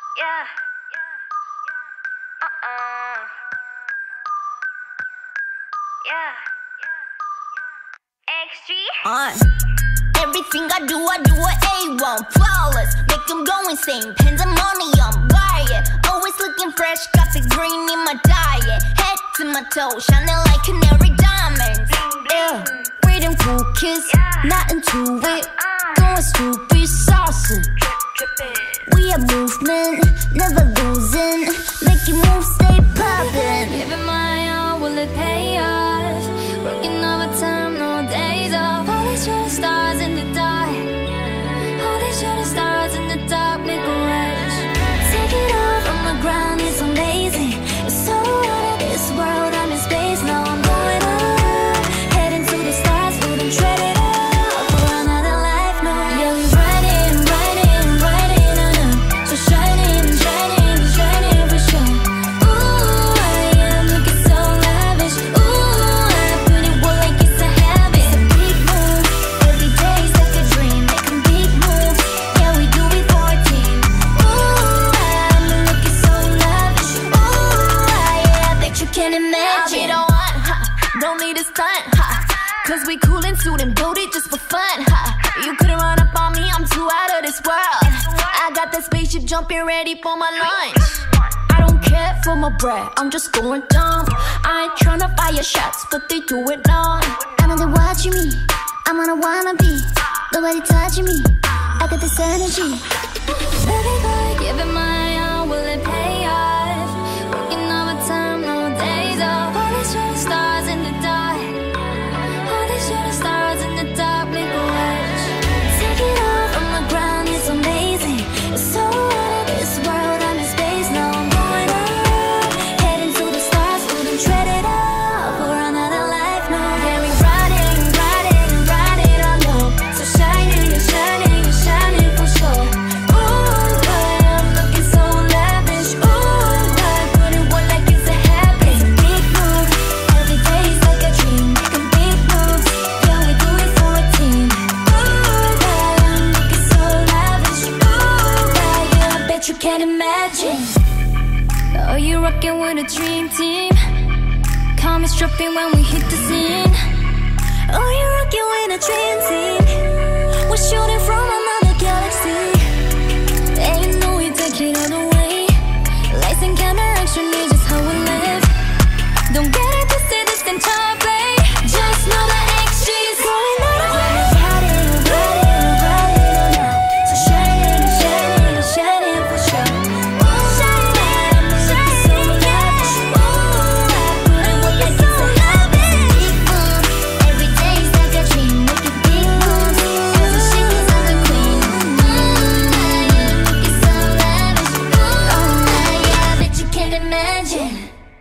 Yeah. Yeah. Everything I do A1, flawless. Make them go insane, pandemonium, buy it. Always looking fresh, got the green in my diet. Head to my toe, shining like canary diamonds. Yeah, freedom cool kiss, not into it. Going stupid, saucing. We have movement, never losing. Making moves, stay poppin'. Giving my all, will it pay off? Working overtime, no days off. All these shooting stars in the dark. All these shooting stars in the dark make a rush. Take it off from the ground, it's amazing. It's so out of this world, I'm in space. Now I'm going up, heading to the stars, wouldn't tread it up for another life, no. Yeah, we riding, riding, riding on up. So shining, shining, shining for sure. Ooh, I am looking so lavish. Ooh, I put it well like it's a habit. It's a big move, every day's like a dream. Making big moves, yeah, we do it for a team. Ooh, I'm looking so lavish. Ooh, yeah, I bet you can imagine. I'll be the one, don't need a stunt, cause we cool and suit and build it just for fun, You couldn't run up on me, I'm too out of this world. I got that spaceship jumping ready for my lunch. I don't care for my bread, I'm just going dumb. I ain't tryna fire shots, but they do it long. I know they're watching me, I'm on a wannabe. Nobody touching me, I got this energy. Baby boy, giving my all, will it pay off? Working overtime, no days off. All these shooting stars in the dark. All these shooting stars in the dark make a rush. Take it off from the ground, it's amazing. It's so out of this world, I'm in space. Now I'm going up, heading to the stars, wouldn't tread it up for another life, no. Yeah, we riding, riding, riding on up. So shining, shining, shining for sure. Ooh, I'm looking so lavish. Ooh, I put it well like it's a habit. It's a big move, every day's like a dream. Making big moves, yeah, we do it for a team. Ooh, I'm looking so lavish. Ooh, yeah, I bet you can't imagine. Oh, you're rocking with a dream team. Call me strapping when we hit the scene. Oh, you're rocking with a dream team. We're shooting from another galaxy. And you know we take it all the way. Lights and camera action is just how we live. Don't get it twisted, this can play. Just know the XG is going on. Riding, riding, riding on up. So shining, shining, shining for sure. Ooh, shining, shining, so lavish. Ooh, I put it well like it's a habit. Big move, every day's like a dream. Making big moves, as a chic is on the queen. I am looking so lavish. Ooh, yeah, I bet you can't imagine.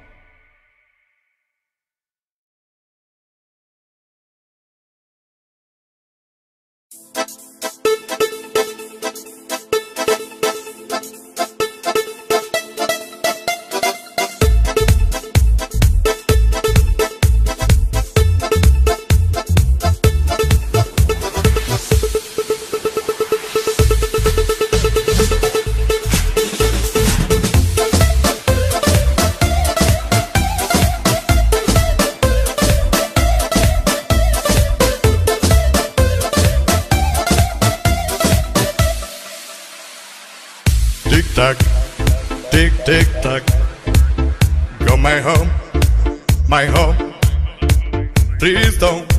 Tick tock, tick tick tock. Go my home, my home. Please don't